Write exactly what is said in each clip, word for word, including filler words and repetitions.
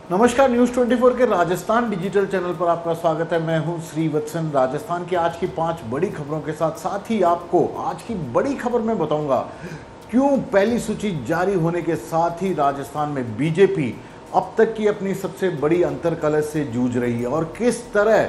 नमस्कार, न्यूज़ चौबीस के राजस्थान डिजिटल चैनल पर आपका स्वागत है। मैं हूं श्रीवत्सन। राजस्थान की आज की पांच बड़ी खबरों के साथ साथ ही आपको आज की बड़ी खबर में बताऊंगा क्यों पहली सूची जारी होने के साथ ही राजस्थान में बीजेपी अब तक की अपनी सबसे बड़ी अंतर्कलह से जूझ रही है और किस तरह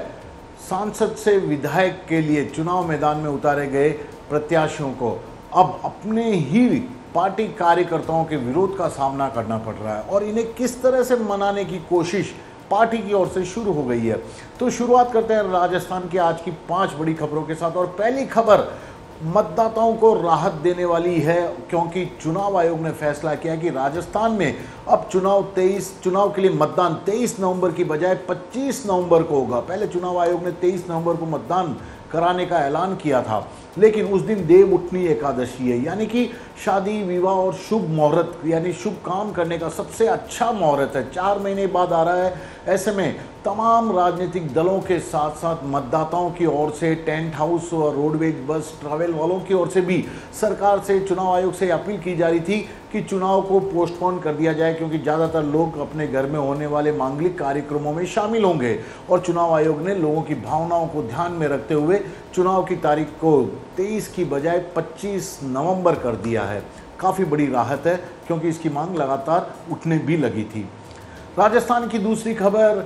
सांसद से विधायक के लिए चुनाव मैदान में उतारे गए प्रत्याशियों को अब अपने ही पार्टी कार्यकर्ताओं के विरोध का सामना करना पड़ रहा है और इन्हें किस तरह से मनाने की कोशिश पार्टी की ओर से शुरू हो गई है। तो शुरुआत करते हैं राजस्थान की आज की पांच बड़ी खबरों के साथ। और पहली खबर मतदाताओं को राहत देने वाली है, क्योंकि चुनाव आयोग ने फैसला किया कि राजस्थान में अब चुनाव तेईस चुनाव के लिए मतदान तेईस नवंबर की बजाय पच्चीस नवंबर को होगा। पहले चुनाव आयोग ने तेईस नवंबर को मतदान कराने का ऐलान किया था, लेकिन उस दिन देव उठनी एकादशी है, यानी कि शादी विवाह और शुभ मुहूर्त यानी शुभ काम करने का सबसे अच्छा मुहूर्त है। चार महीने बाद आ रहा है। ऐसे में तमाम राजनीतिक दलों के साथ साथ मतदाताओं की ओर से, टेंट हाउस और रोडवेज बस ट्रैवल वालों की ओर से भी सरकार से, चुनाव आयोग से अपील की जा रही थी कि चुनाव को पोस्टपोन कर दिया जाए, क्योंकि ज़्यादातर लोग अपने घर में होने वाले मांगलिक कार्यक्रमों में शामिल होंगे और चुनाव आयोग ने लोगों की भावनाओं को ध्यान में रखते हुए चुनाव की तारीख को तेईस की बजाय पच्चीस नवंबर कर दिया है। काफ़ी बड़ी राहत है, क्योंकि इसकी मांग लगातार उठने भी लगी थी। राजस्थान की दूसरी खबर,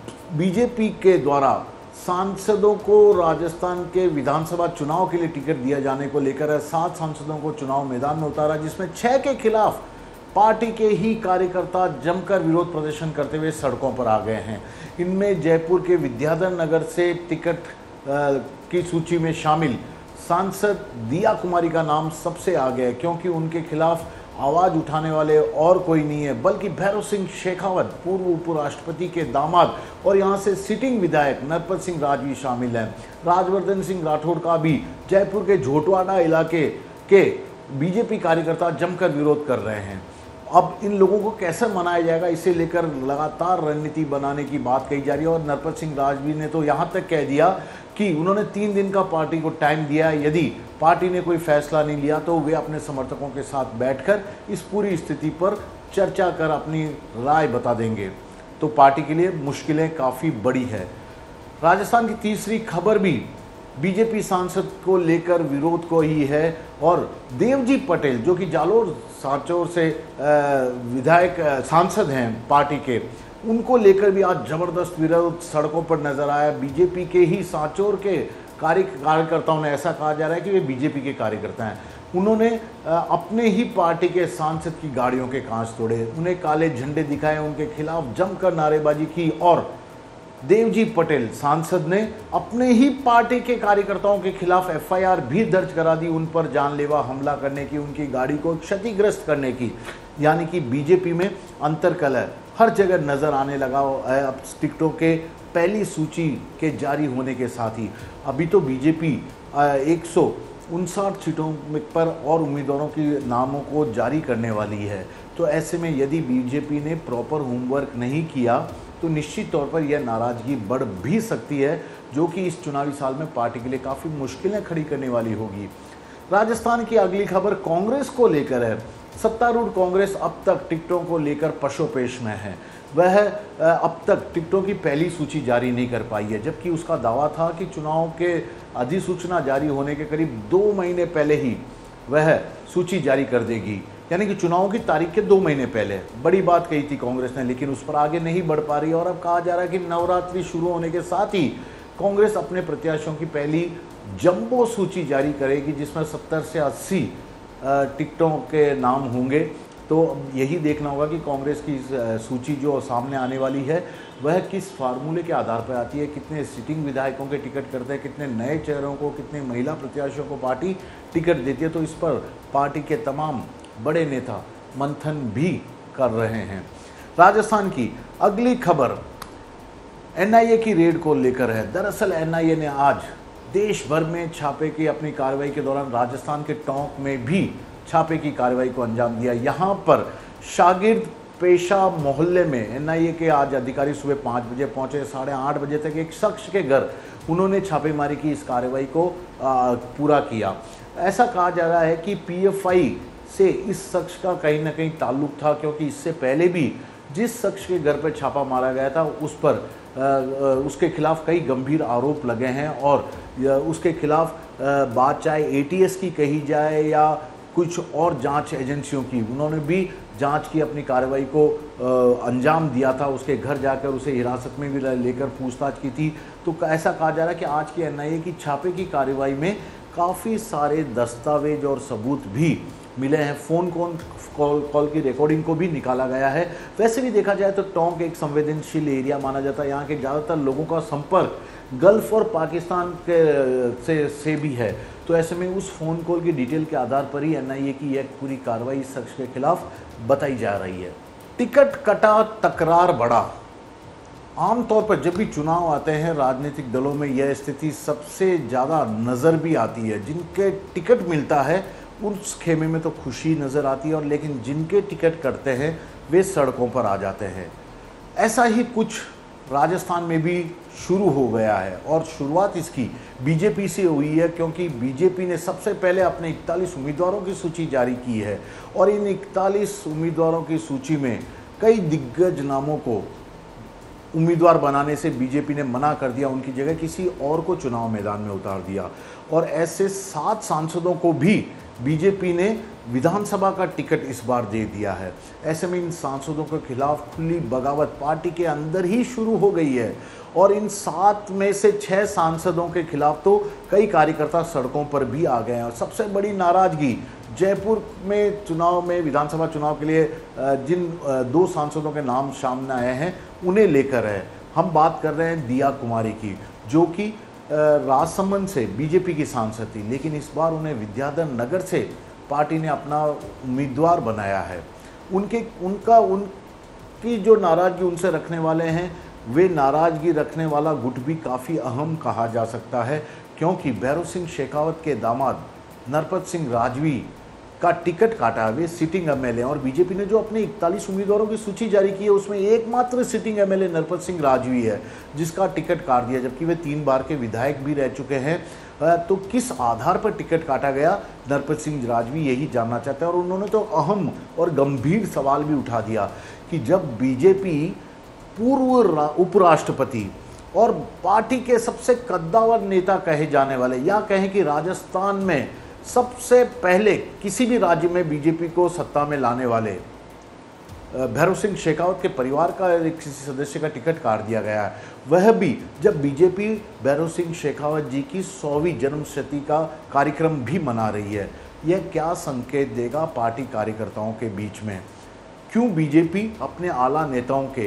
बीजेपी के द्वारा सांसदों को राजस्थान के विधानसभा चुनाव के लिए टिकट दिया जाने को लेकर है। सात सांसदों को चुनाव मैदान में उतारा, जिसमें छह के खिलाफ पार्टी के ही कार्यकर्ता जमकर विरोध प्रदर्शन करते हुए सड़कों पर आ गए हैं। इनमें जयपुर के विद्याधर नगर से टिकट की सूची में शामिल सांसद दिया कुमारी का नाम सबसे आगे है, क्योंकि उनके खिलाफ आवाज़ उठाने वाले और कोई नहीं है, बल्कि भैरव सिंह शेखावत, पूर्व उपराष्ट्रपति के दामाद और यहाँ से सिटिंग विधायक नरपत सिंह राजवी शामिल हैं। राजवर्धन सिंह राठौड़ का भी जयपुर के झोटवाड़ा इलाके के बीजेपी कार्यकर्ता जमकर विरोध कर रहे हैं। अब इन लोगों को कैसे मनाया जाएगा, इसे लेकर लगातार रणनीति बनाने की बात कही जा रही है और नरपत सिंह राजवी ने तो यहाँ तक कह दिया कि उन्होंने तीन दिन का पार्टी को टाइम दिया है। यदि पार्टी ने कोई फैसला नहीं लिया तो वे अपने समर्थकों के साथ बैठकर इस पूरी स्थिति पर चर्चा कर अपनी राय बता देंगे। तो पार्टी के लिए मुश्किलें काफ़ी बड़ी है। राजस्थान की तीसरी खबर भी बीजेपी सांसद को लेकर विरोध को ही है और देवजी पटेल, जो कि जालोर सांचौर से विधायक सांसद हैं पार्टी के, उनको लेकर भी आज जबरदस्त विरोध सड़कों पर नजर आया। बीजेपी के ही सांचौर के कार्य कार्यकर्ताओं ने, ऐसा कहा जा रहा है कि वे बीजेपी के कार्यकर्ता हैं, उन्होंने अपने ही पार्टी के सांसद की गाड़ियों के कांच तोड़े, उन्हें काले झंडे दिखाए, उनके खिलाफ जमकर नारेबाजी की और देवजी पटेल सांसद ने अपने ही पार्टी के कार्यकर्ताओं के खिलाफ एफ आई आर भी दर्ज करा दी, उन पर जानलेवा हमला करने की, उनकी गाड़ी को क्षतिग्रस्त करने की। यानी कि बीजेपी में अंतर्कलह हर जगह नजर आने लगा है अब टिकटों के पहली सूची के जारी होने के साथ ही। अभी तो बीजेपी एक सौ उनसाठ सीटों पर और उम्मीदवारों के नामों को जारी करने वाली है। तो ऐसे में यदि बीजेपी ने प्रॉपर होमवर्क नहीं किया तो निश्चित तौर पर यह नाराजगी बढ़ भी सकती है, जो कि इस चुनावी साल में पार्टी के लिए काफ़ी मुश्किलें खड़ी करने वाली होगी। राजस्थान की अगली खबर कांग्रेस को लेकर है। सत्तारूढ़ कांग्रेस अब तक टिकटों को लेकर पशोपेश में है। वह अब तक टिकटों की पहली सूची जारी नहीं कर पाई है, जबकि उसका दावा था कि चुनाव के अधिसूचना जारी होने के करीब दो महीने पहले ही वह सूची जारी कर देगी, यानी कि चुनाव की तारीख के दो महीने पहले। बड़ी बात कही थी कांग्रेस ने, लेकिन उस पर आगे नहीं बढ़ पा रही और अब कहा जा रहा है कि नवरात्रि शुरू होने के साथ ही कांग्रेस अपने प्रत्याशियों की पहली जंबो सूची जारी करेगी, जिसमें सत्तर से अस्सी टिकटों के नाम होंगे। तो यही देखना होगा कि कांग्रेस की सूची जो सामने आने वाली है वह किस फार्मूले के आधार पर आती है, कितने सिटिंग विधायकों के टिकट करते हैं, कितने नए चेहरों को, कितने महिला प्रत्याशियों को पार्टी टिकट देती है। तो इस पर पार्टी के तमाम बड़े नेता मंथन भी कर रहे हैं। राजस्थान की अगली खबर एन आई ए की रेड को लेकर है। दरअसल एन आई ए ने आज देश भर में छापे की अपनी कार्रवाई के दौरान राजस्थान के टोंक में भी छापे की कार्रवाई को अंजाम दिया। यहाँ पर शागिर्द पेशा मोहल्ले में एन आई ए के आज अधिकारी सुबह पाँच बजे पहुंचे। साढ़े आठ बजे तक एक शख्स के घर उन्होंने छापेमारी की, इस कार्रवाई को आ, पूरा किया। ऐसा कहा जा रहा है कि पी एफ आई से इस शख्स का कहीं ना कहीं ताल्लुक था, क्योंकि इससे पहले भी जिस शख्स के घर पर छापा मारा गया था उस पर उसके खिलाफ कई गंभीर आरोप लगे हैं और उसके खिलाफ बात चाहे एटीएस की कही जाए या कुछ और जांच एजेंसियों की, उन्होंने भी जांच की, अपनी कार्रवाई को अंजाम दिया था, उसके घर जाकर उसे हिरासत में भी लेकर पूछताछ की थी। तो ऐसा कहा जा रहा है कि आज की एनआईए की छापे की कार्रवाई में काफ़ी सारे दस्तावेज और सबूत भी मिले हैं। फ़ोन कॉल कॉल कॉल की रिकॉर्डिंग को भी निकाला गया है। वैसे भी देखा जाए तो टोंक एक संवेदनशील एरिया माना जाता है। यहाँ के ज़्यादातर लोगों का संपर्क गल्फ़ और पाकिस्तान के से से भी है। तो ऐसे में उस फ़ोन कॉल की डिटेल के आधार पर ही एनआईए की यह पूरी कार्रवाई इस शख्स के खिलाफ बताई जा रही है। टिकट कटा, तकरार बढ़ा। आमतौर पर जब भी चुनाव आते हैं राजनीतिक दलों में यह स्थिति सबसे ज़्यादा नज़र भी आती है। जिनके टिकट मिलता है उस खेमे में तो खुशी नज़र आती है, और लेकिन जिनके टिकट कटते हैं वे सड़कों पर आ जाते हैं। ऐसा ही कुछ राजस्थान में भी शुरू हो गया है और शुरुआत इसकी बीजेपी से हुई है, क्योंकि बीजेपी ने सबसे पहले अपने इकतालीस उम्मीदवारों की सूची जारी की है और इन इकतालीस उम्मीदवारों की सूची में कई दिग्गज नामों को उम्मीदवार बनाने से बीजेपी ने मना कर दिया, उनकी जगह किसी और को चुनाव मैदान में उतार दिया। और ऐसे सात सांसदों को भी बीजेपी ने विधानसभा का टिकट इस बार दे दिया है। ऐसे में इन सांसदों के खिलाफ खुली बगावत पार्टी के अंदर ही शुरू हो गई है और इन सात में से छह सांसदों के खिलाफ तो कई कार्यकर्ता सड़कों पर भी आ गए हैं। और सबसे बड़ी नाराजगी जयपुर में चुनाव में विधानसभा चुनाव के लिए जिन दो सांसदों के नाम सामने आए हैं उन्हें लेकर है। हम बात कर रहे हैं दिया कुमारी की, जो कि राजसमंद से बीजेपी की सांसद थी, लेकिन इस बार उन्हें विद्याधर नगर से पार्टी ने अपना उम्मीदवार बनाया है। उनके उनका उनकी जो नाराज़गी उनसे रखने वाले हैं, वे नाराज़गी रखने वाला गुट भी काफ़ी अहम कहा जा सकता है, क्योंकि भैरव सिंह शेखावत के दामाद नरपत सिंह राजवी का टिकट काटा। वे सिटिंग एमएलए और बीजेपी ने जो अपने इकतालीस उम्मीदवारों की सूची जारी की है उसमें एकमात्र सिटिंग एमएलए नरपत सिंह राजवी है जिसका टिकट काट दिया, जबकि वे तीन बार के विधायक भी रह चुके हैं। तो किस आधार पर टिकट काटा गया, नरपत सिंह राजवी यही जानना चाहते हैं। और उन्होंने तो अहम और गंभीर सवाल भी उठा दिया कि जब बीजेपी पूर्व उपराष्ट्रपति और पार्टी के सबसे कद्दावर नेता कहे जाने वाले, या कहें कि राजस्थान में सबसे पहले किसी भी राज्य में बीजेपी को सत्ता में लाने वाले भैरव सिंह शेखावत के परिवार का किसी सदस्य का टिकट काट दिया गया है, वह भी जब बीजेपी भैरव सिंह शेखावत जी की सौवीं जन्मशती का कार्यक्रम भी मना रही है। यह क्या संकेत देगा पार्टी कार्यकर्ताओं के बीच में? क्यों बीजेपी अपने आला नेताओं के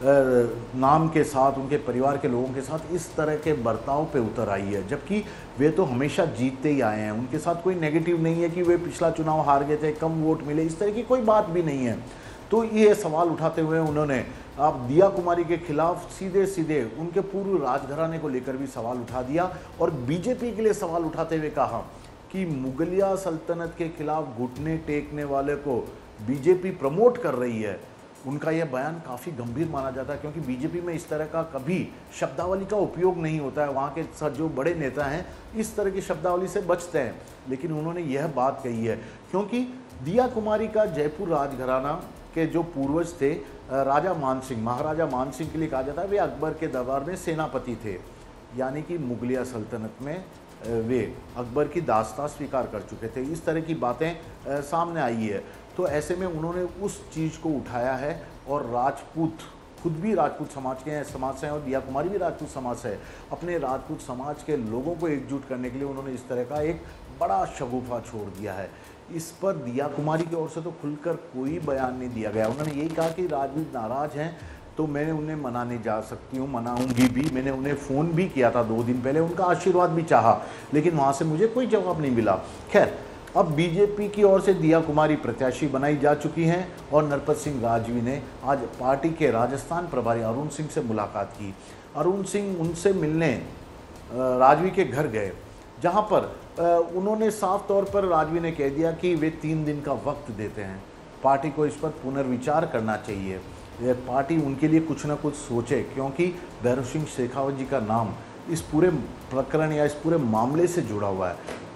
नाम के साथ, उनके परिवार के लोगों के साथ इस तरह के बर्ताव पे उतर आई है, जबकि वे तो हमेशा जीतते ही आए हैं। उनके साथ कोई नेगेटिव नहीं है कि वे पिछला चुनाव हार गए थे, कम वोट मिले, इस तरह की कोई बात भी नहीं है। तो ये सवाल उठाते हुए उन्होंने आप दिया कुमारी के खिलाफ सीधे सीधे उनके पूर्व राजघराने को लेकर भी सवाल उठा दिया और बीजेपी के लिए सवाल उठाते हुए कहा कि मुगलिया सल्तनत के खिलाफ घुटने टेकने वाले को बीजेपी प्रमोट कर रही है। उनका यह बयान काफ़ी गंभीर माना जाता है, क्योंकि बीजेपी में इस तरह का कभी शब्दावली का उपयोग नहीं होता है। वहाँ के साथ जो बड़े नेता हैं इस तरह की शब्दावली से बचते हैं, लेकिन उन्होंने यह बात कही है क्योंकि दिया कुमारी का जयपुर राजघराना के जो पूर्वज थे राजा मानसिंह, महाराजा मानसिंह के लिए कहा जाता है वे अकबर के दरबार में सेनापति थे, यानी कि मुगलिया सल्तनत में वे अकबर की दास्तां स्वीकार कर चुके थे। इस तरह की बातें सामने आई है। तो ऐसे में उन्होंने उस चीज़ को उठाया है और राजपूत, खुद भी राजपूत समाज के हैं समाज से हैं और दिया कुमारी भी राजपूत समाज से है, अपने राजपूत समाज के लोगों को एकजुट करने के लिए उन्होंने इस तरह का एक बड़ा शगुफा छोड़ दिया है। इस पर दिया कुमारी की ओर से तो खुलकर कोई बयान नहीं दिया गया। उन्होंने यही कहा कि राजपूत नाराज़ हैं तो मैं उन्हें मनाने जा सकती हूँ, मनाऊंगी भी। मैंने उन्हें फ़ोन भी किया था दो दिन पहले, उनका आशीर्वाद भी चाहा, लेकिन वहाँ से मुझे कोई जवाब नहीं मिला। खैर, अब बीजेपी की ओर से दिया कुमारी प्रत्याशी बनाई जा चुकी हैं और नरपत सिंह राजवी ने आज पार्टी के राजस्थान प्रभारी अरुण सिंह से मुलाकात की। अरुण सिंह उनसे मिलने राजवी के घर गए, जहां पर उन्होंने साफ तौर पर राजवी ने कह दिया कि वे तीन दिन का वक्त देते हैं, पार्टी को इस पर पुनर्विचार करना चाहिए, यह पार्टी उनके लिए कुछ ना कुछ सोचे, क्योंकि भैरव सिंह शेखावत जी का नाम इस पूरे प्रकरण या इस पूरे मामले से जुड़ा हुआ है।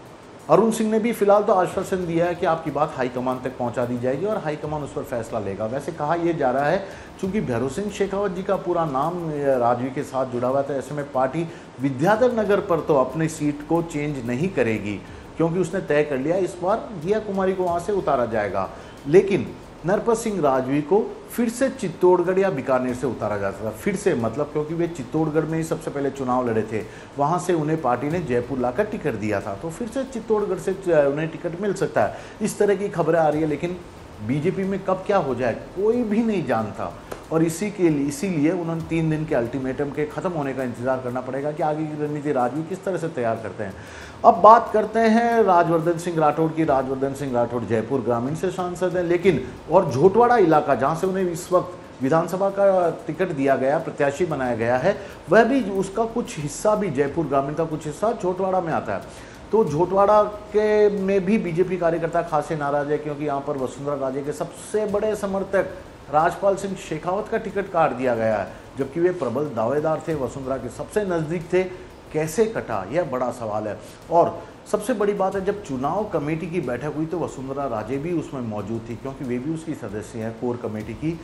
अरुण सिंह ने भी फिलहाल तो आश्वासन दिया है कि आपकी बात हाईकमान तक पहुंचा दी जाएगी और हाईकमान उस पर फैसला लेगा। वैसे कहा यह जा रहा है चूंकि भैरव सिंह शेखावत जी का पूरा नाम राजवी के साथ जुड़ा हुआ था, ऐसे में पार्टी विद्याधर नगर पर तो अपनी सीट को चेंज नहीं करेगी, क्योंकि उसने तय कर लिया इस बार दिया कुमारी को वहां से उतारा जाएगा। लेकिन नरपत सिंह राजवी को फिर से चित्तौड़गढ़ या बीकानेर से उतारा जा सकता, फिर से मतलब क्योंकि वे चित्तौड़गढ़ में ही सबसे पहले चुनाव लड़े थे, वहां से उन्हें पार्टी ने जयपुर लाकर टिकट दिया था, तो फिर से चित्तौड़गढ़ से उन्हें टिकट मिल सकता है। इस तरह की खबरें आ रही है, लेकिन बीजेपी में कब क्या हो जाए कोई भी नहीं जानता, और इसी के लिए इसीलिए उन्होंने तीन दिन के अल्टीमेटम के खत्म होने का इंतजार करना पड़ेगा कि आगे की रणनीति राजवी किस तरह से तैयार करते हैं। अब बात करते हैं राजवर्धन सिंह राठौड़ की। राजवर्धन सिंह राठौड़ जयपुर ग्रामीण से सांसद हैं, लेकिन और झोटवाड़ा इलाका जहां से उन्हें इस वक्त विधानसभा का टिकट दिया गया, प्रत्याशी बनाया गया है, वह भी उसका कुछ हिस्सा भी जयपुर ग्रामीण का कुछ हिस्सा झोटवाड़ा में आता है। तो झोटवाड़ा के में भी बीजेपी कार्यकर्ता खासे नाराज है, क्योंकि यहाँ पर वसुंधरा राजे के सबसे बड़े समर्थक राजपाल सिंह शेखावत का टिकट काट दिया गया है, जबकि वे प्रबल दावेदार थे, वसुंधरा के सबसे नज़दीक थे। कैसे कटा, यह बड़ा सवाल है। और सबसे बड़ी बात है, जब चुनाव कमेटी की बैठक हुई तो वसुंधरा राजे भी उसमें मौजूद थी, क्योंकि वे भी उसकी सदस्य हैं कोर कमेटी की।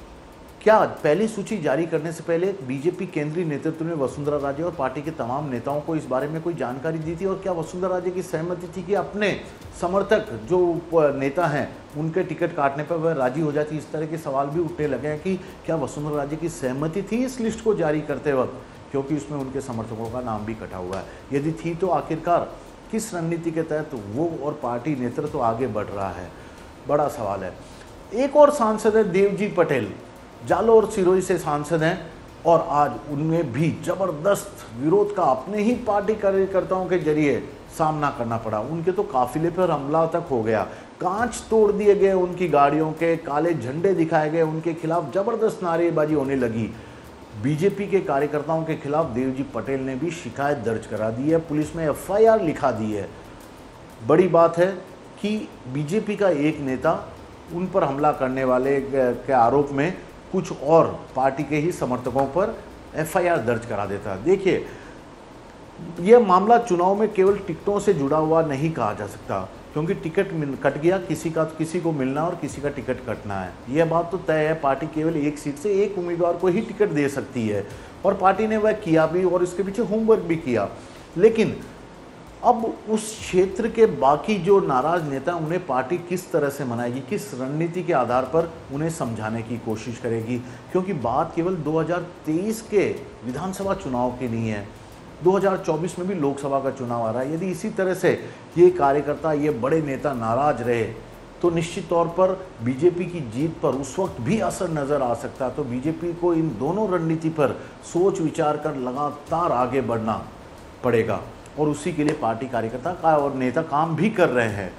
क्या पहली सूची जारी करने से पहले बीजेपी केंद्रीय नेतृत्व ने वसुंधरा राजे और पार्टी के तमाम नेताओं को इस बारे में कोई जानकारी दी थी, और क्या वसुंधरा राजे की सहमति थी कि अपने समर्थक जो नेता हैं उनके टिकट काटने पर वह राजी हो जाती? इस तरह के सवाल भी उठने लगे हैं कि क्या वसुंधरा राजे की सहमति थी इस लिस्ट को जारी करते वक्त, क्योंकि उसमें उनके समर्थकों का नाम भी कटा हुआ है। यदि थी तो आखिरकार किस रणनीति के तहत वो और पार्टी नेतृत्व तो आगे बढ़ रहा है, बड़ा सवाल है। एक और सांसद है देवजी पटेल, जालोर सिरोही से सांसद हैं, और आज उनमें भी जबरदस्त विरोध का अपने ही पार्टी कार्यकर्ताओं के जरिए सामना करना पड़ा। उनके तो काफिले पर हमला तक हो गया, कांच तोड़ दिए गए उनकी गाड़ियों के, काले झंडे दिखाए गए, उनके खिलाफ जबरदस्त नारेबाजी होने लगी। बीजेपी के कार्यकर्ताओं के खिलाफ देवजी पटेल ने भी शिकायत दर्ज करा दी है, पुलिस में एफ आई आर लिखा दी है। बड़ी बात है कि बीजेपी का एक नेता उन पर हमला करने वाले के आरोप में कुछ और पार्टी के ही समर्थकों पर एफ आई आर दर्ज करा देता है। देखिए, यह मामला चुनाव में केवल टिकटों से जुड़ा हुआ नहीं कहा जा सकता, क्योंकि टिकट कट गया, किसी का किसी को मिलना और किसी का टिकट कटना है, यह बात तो तय है। पार्टी केवल एक सीट से एक उम्मीदवार को ही टिकट दे सकती है, और पार्टी ने वह किया भी और इसके पीछे होमवर्क भी किया। लेकिन अब उस क्षेत्र के बाकी जो नाराज नेता, उन्हें पार्टी किस तरह से मनाएगी, किस रणनीति के आधार पर उन्हें समझाने की कोशिश करेगी, क्योंकि बात केवल दो हज़ार तेईस के विधानसभा चुनाव की नहीं है, दो हज़ार चौबीस में भी लोकसभा का चुनाव आ रहा है। यदि इसी तरह से ये कार्यकर्ता, ये बड़े नेता नाराज रहे तो निश्चित तौर पर बीजेपी की जीत पर उस वक्त भी असर नज़र आ सकता है। तो बीजेपी को इन दोनों रणनीति पर सोच विचार कर लगातार आगे बढ़ना पड़ेगा, और उसी के लिए पार्टी कार्यकर्ता का और नेता काम भी कर रहे हैं।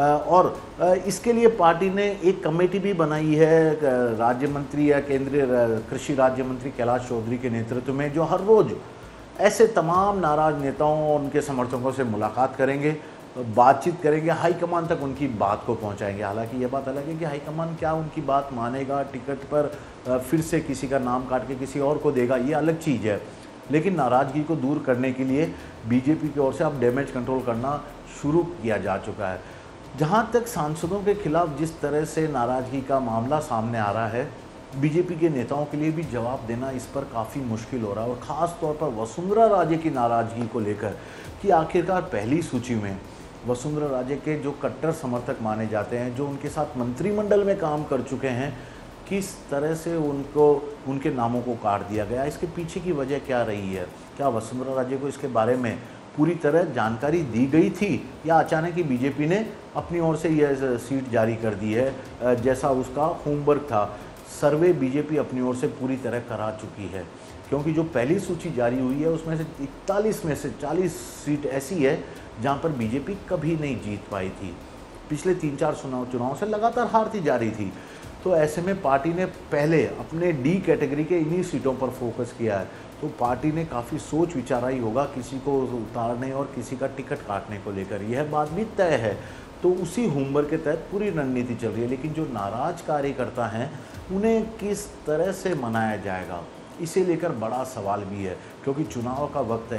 और इसके लिए पार्टी ने एक कमेटी भी बनाई है, राज्य मंत्री या केंद्रीय कृषि राज्य मंत्री कैलाश चौधरी के नेतृत्व में, जो हर रोज़ ऐसे तमाम नाराज नेताओं और उनके समर्थकों से मुलाकात करेंगे, बातचीत करेंगे, हाईकमान तक उनकी बात को पहुंचाएंगे। हालांकि ये बात अलग है कि हाईकमान क्या उनकी बात मानेगा, टिकट पर फिर से किसी का नाम काट के किसी और को देगा, ये अलग चीज़ है। लेकिन नाराज़गी को दूर करने के लिए बीजेपी की ओर से अब डैमेज कंट्रोल करना शुरू किया जा चुका है। जहाँ तक सांसदों के खिलाफ जिस तरह से नाराज़गी का मामला सामने आ रहा है, बीजेपी के नेताओं के लिए भी जवाब देना इस पर काफ़ी मुश्किल हो रहा है, और ख़ास तौर पर वसुंधरा राजे की नाराज़गी को लेकर कि आखिरकार पहली सूची में वसुंधरा राजे के जो कट्टर समर्थक माने जाते हैं, जो उनके साथ मंत्रिमंडल में काम कर चुके हैं, किस तरह से उनको उनके नामों को काट दिया गया, इसके पीछे की वजह क्या रही है? क्या वसुंधरा राजे को इसके बारे में पूरी तरह जानकारी दी गई थी, या अचानक ही बीजेपी ने अपनी ओर से यह सीट जारी कर दी है जैसा उसका होमवर्क था? सर्वे बीजेपी अपनी ओर से पूरी तरह करा चुकी है, क्योंकि जो पहली सूची जारी हुई है उसमें से इकतालीस में से चालीस सीट ऐसी है जहां पर बीजेपी कभी नहीं जीत पाई थी, पिछले तीन चार चुनाव चुनाव से लगातार हारती जा रही थी। तो ऐसे में पार्टी ने पहले अपने डी कैटेगरी के इन्हीं सीटों पर फोकस किया है। तो पार्टी ने काफ़ी सोच विचारा ही होगा किसी को उतारने और किसी का टिकट काटने को लेकर, यह बात भी तय है। तो उसी होमवर्क के तहत पूरी रणनीति चल रही है। लेकिन जो नाराज कार्यकर्ता हैं उन्हें किस तरह से मनाया जाएगा, इसे लेकर बड़ा सवाल भी है, क्योंकि चुनाव का वक्त है।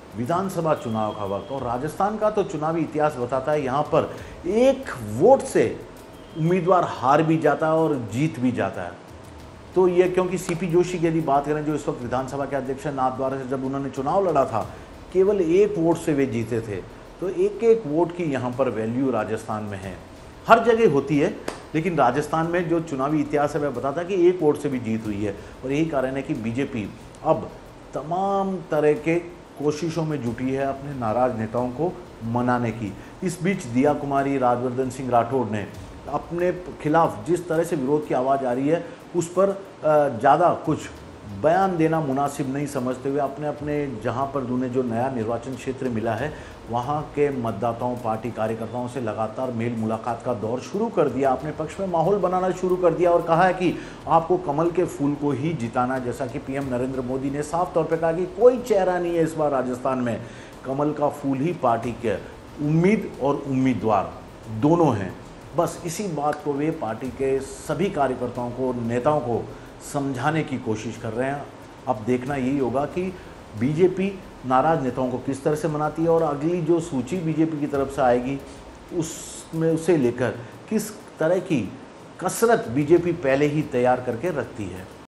विधानसभा चुनाव का वक्त, और राजस्थान का तो चुनावी इतिहास बताता है यहाँ पर एक वोट से उम्मीदवार हार भी जाता है और जीत भी जाता है। तो ये क्योंकि सीपी जोशी की यदि बात करें, जो इस वक्त विधानसभा के अध्यक्ष हैं, नाथद्वारा से जब उन्होंने चुनाव लड़ा था केवल एक वोट से वे जीते थे। तो एक एक वोट की यहाँ पर वैल्यू राजस्थान में है, हर जगह होती है, लेकिन राजस्थान में जो चुनावी इतिहास है वह बताता है कि एक वोट से भी जीत हुई है। और यही कारण है कि बीजेपी अब तमाम तरह के कोशिशों में जुटी है अपने नाराज नेताओं को मनाने की। इस बीच दिया कुमारी, राजवर्धन सिंह राठौड़ ने अपने खिलाफ जिस तरह से विरोध की आवाज़ आ रही है उस पर ज़्यादा कुछ बयान देना मुनासिब नहीं समझते हुए अपने अपने जहां पर उन्हें जो नया निर्वाचन क्षेत्र मिला है वहां के मतदाताओं, पार्टी कार्यकर्ताओं से लगातार मेल मुलाकात का दौर शुरू कर दिया, अपने पक्ष में माहौल बनाना शुरू कर दिया और कहा है कि आपको कमल के फूल को ही जिताना। जैसा कि पीएम नरेंद्र मोदी ने साफ तौर पर कहा कि कोई चेहरा नहीं है इस बार राजस्थान में, कमल का फूल ही पार्टी के उम्मीद और उम्मीदवार दोनों हैं। बस इसी बात को वे पार्टी के सभी कार्यकर्ताओं को, नेताओं को समझाने की कोशिश कर रहे हैं। अब देखना यही होगा कि बीजेपी नाराज नेताओं को किस तरह से मनाती है और अगली जो सूची बीजेपी की तरफ से आएगी उसमें उसे लेकर किस तरह की कसरत बीजेपी पहले ही तैयार करके रखती है।